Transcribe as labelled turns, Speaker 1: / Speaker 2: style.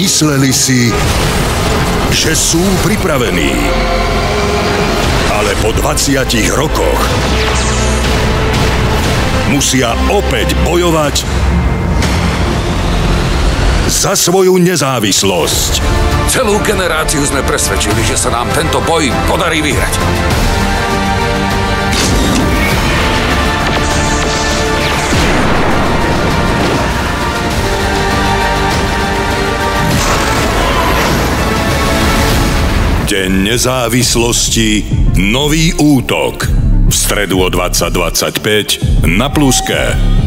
Speaker 1: Mysleli si, že sú pripravení. Ale po 20 rokoch musia opäť bojovať za svoju nezávislosť.
Speaker 2: Celú generáciu sme presvedčili, že sa nám tento boj podarí vyhrať.
Speaker 1: Deň nezávislosti, nový útok. V stredu o 20:25 na Pluske.